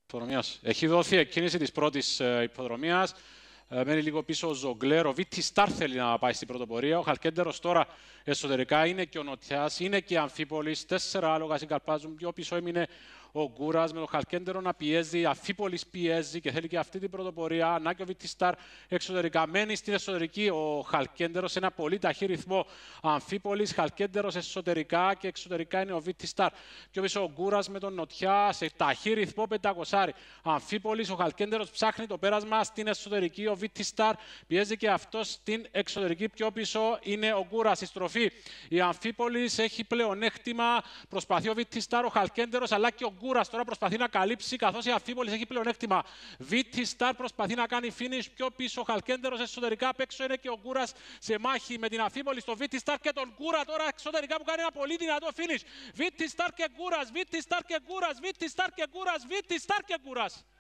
υποδρομίας. Έχει δοθεί εκκίνηση της πρώτης υποδρομίας. Μένει λίγο πίσω ο Ζογκλέρ. Ο Βίτι Στάρ θέλει να πάει στην πρωτοπορία. Ο Χαλκέντερος τώρα εσωτερικά είναι και ο Νοτιάς, είναι και η Αμφίπολης. 4 άλογα συγκαλπάζουν. Πιο πίσω έμεινε ο Γκούρας με τον Χαλκέντερο να πιέζει. Η Αμφίπολης πιέζει και θέλει και αυτή την πρωτοπορία. Ανάγκη ο Βίτι Στάρ εξωτερικά. Μένει στην εσωτερική ο Χαλκέντερος σε ένα πολύ ταχύ ρυθμό. Αμφίπολης, Χαλκέντερος εσωτερικά και εξωτερικά είναι ο Βίτι Στάρ. Πιο πίσω ο Γκούρας με τον Νοτιά σε ταχύ ρυθμό 500. Αμφίπολης, ο Χαλκέντερος ψάχνει το πέρασμα στην εσωτερική. Ο Βίτι Στάρ πιέζει και αυτό στην εξωτερική. Πιο πίσω είναι ο Γκούρας. Η στροφή. Η Αμφίπολης έχει πλεονέκτημα. Προσπαθεί ο Βίτι Στάρ, ο Χαλκέντερος αλλά και ο Γκούρας τώρα προσπαθεί να καλύψει καθώς η Αμφίπολης έχει πλεονέκτημα. Βίτι Στάρ προσπαθεί να κάνει finish. Πιο πίσω ο Χαλκέντερος εσωτερικά. Απ' έξω είναι και ο Γκούρας σε μάχη με την Αμφίπολη στο Βίτι Στάρ και τον Γκούρα τώρα εξωτερικά που κάνει ένα πολύ δυνατό finish. Βίτι Στάρ και Γκούρας, Βίτι Στάρ και Γκούρας, Βίτι Στάρ και Γκούρας, Βίτι Στάρ και Γκούρας.